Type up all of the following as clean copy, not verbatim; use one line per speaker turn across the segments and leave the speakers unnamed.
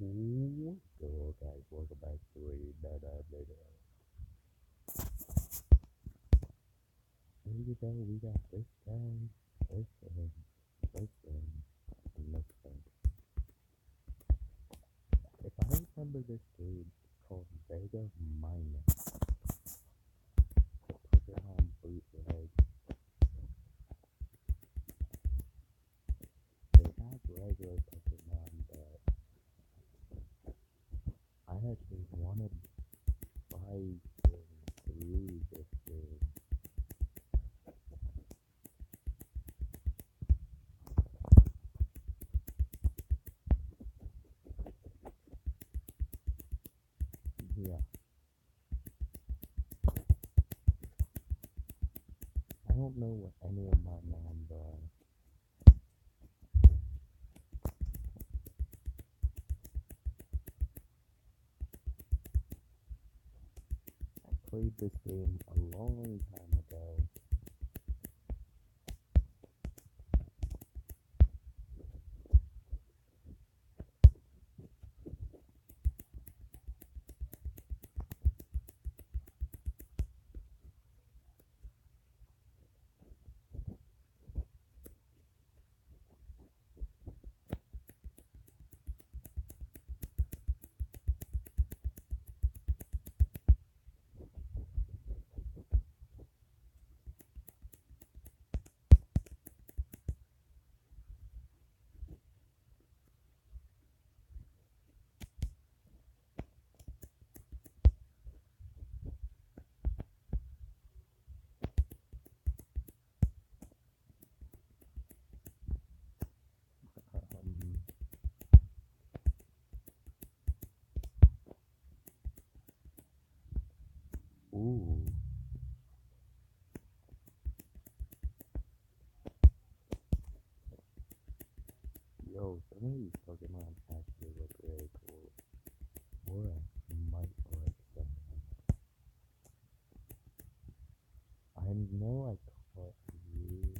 What's up, guys? Welcome back to another video. Here we go. We got this time. Listen, listen, listen. If I remember this game, it's called Vega Minus. Pokemon Bootleg. They have regular Pokemon, but I actually wanted to buy through this game. Yeah, I don't know what any of my moms are. Played this game a long time ago. Um, ooh, yo, some of these Pokemon actually look really cool. Or I might like them. I know I caught you.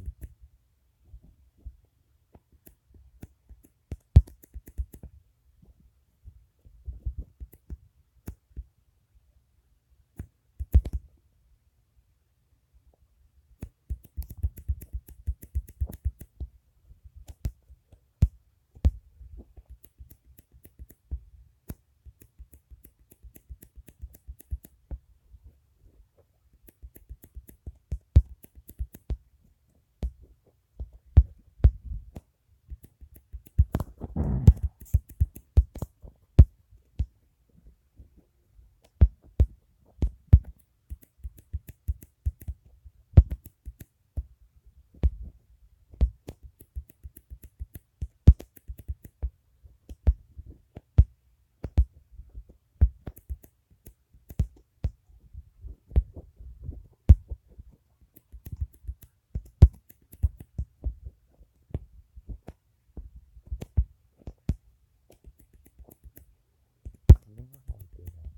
I don't know how to do that.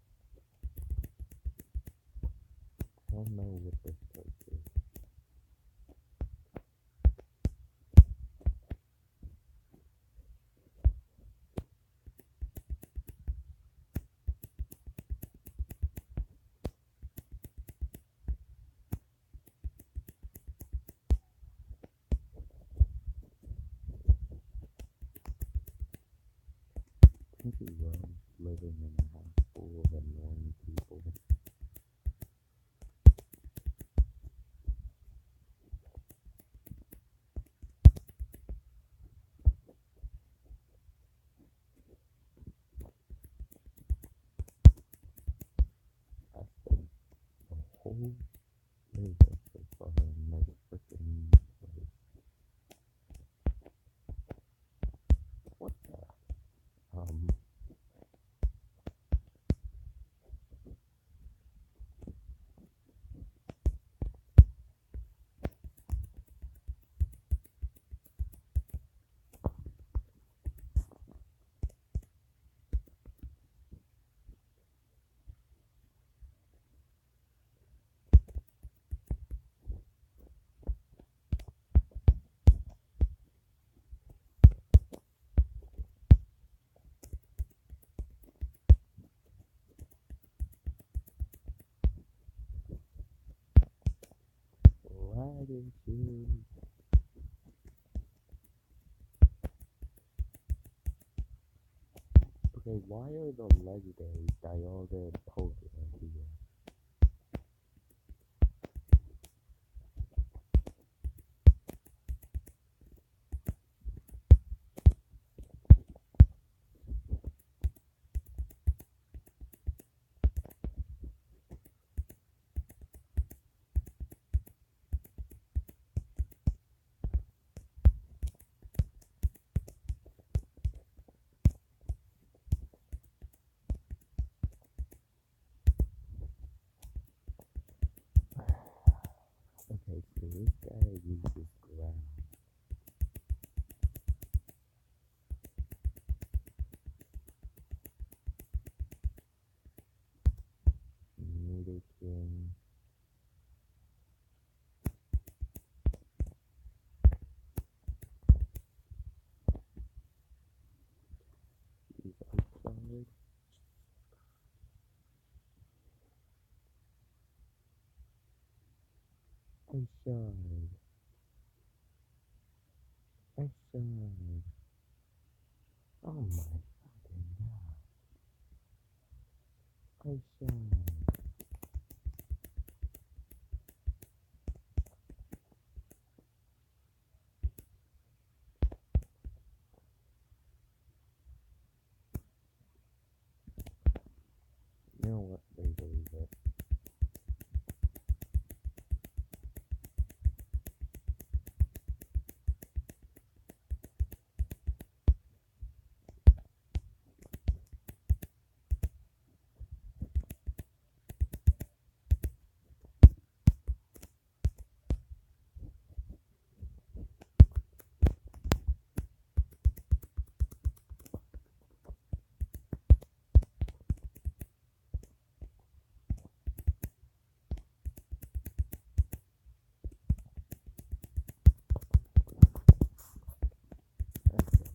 I don't know what this place is. I think he loves living in a house full of annoying people. I spent the whole day so far in this freaking place. What the? Um, Okay, why are the legendary Dialga and Pokemon here? Okay, so this guy uses ground. Nidoking. Use Ice Shard. Ice Shard. Ice Shard. Oh my fucking god. Ice Shard. You know what? They believe it. Okay.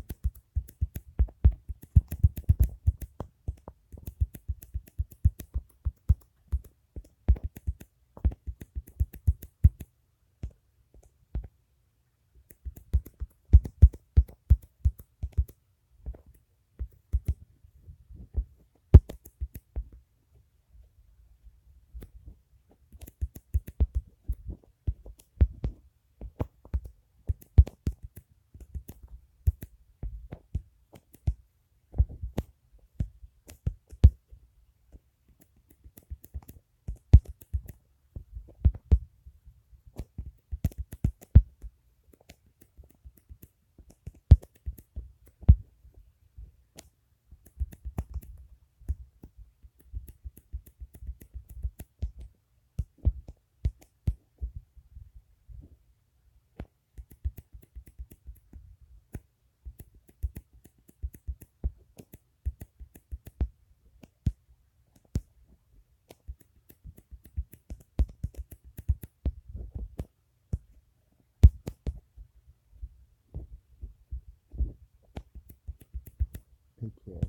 Okay.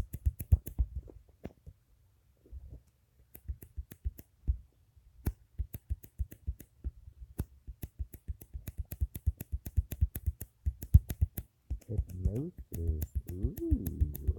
Hypnosis. Ooh.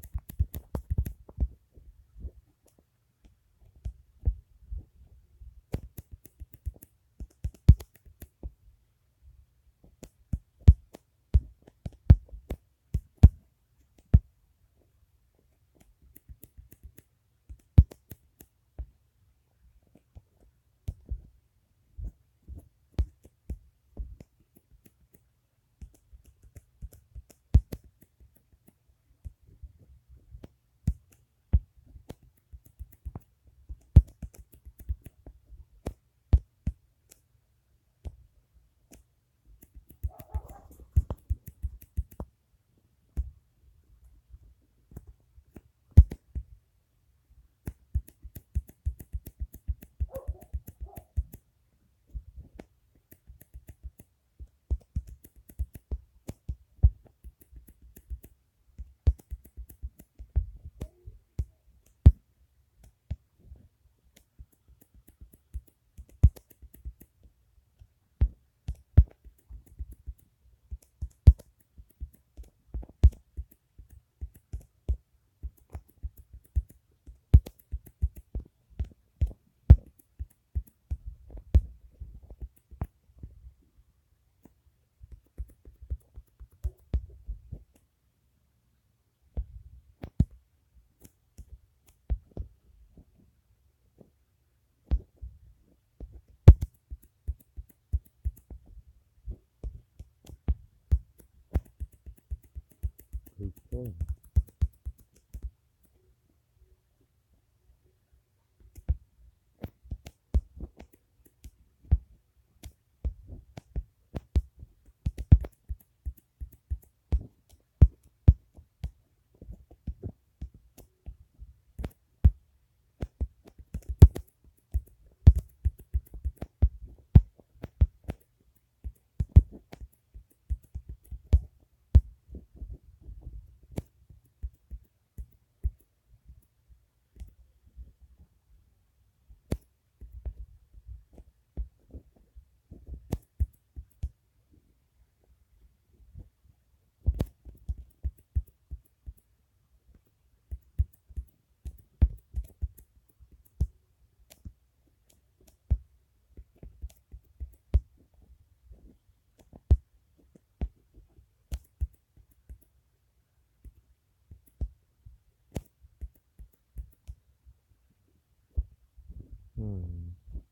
Okay. Hmm.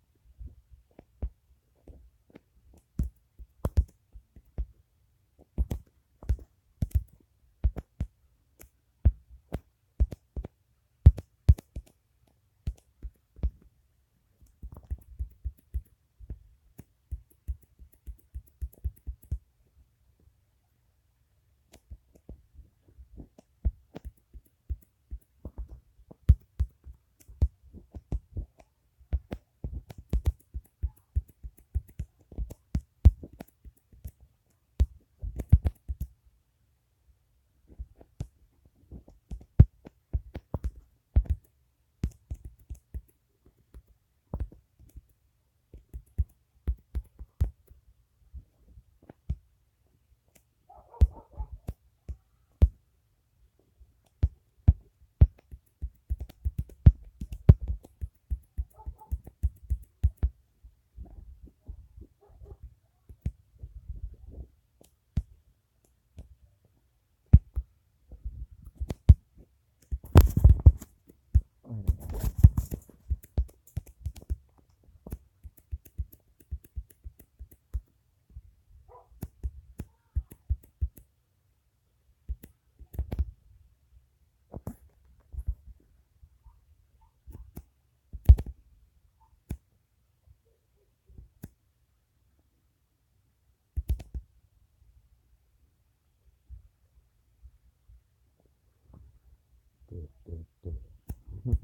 Duh, duh, duh.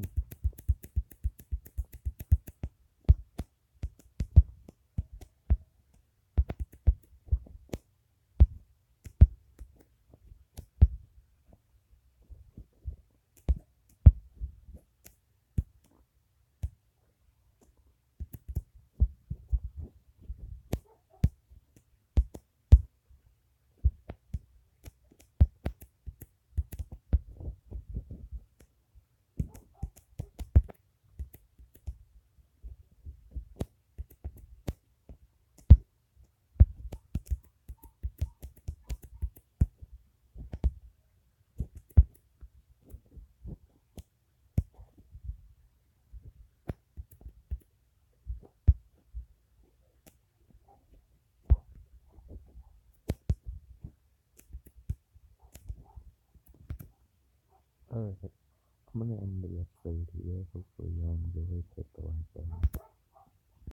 Alright, I'm gonna end the episode here. Hopefully y'all enjoyed. Hit the like button.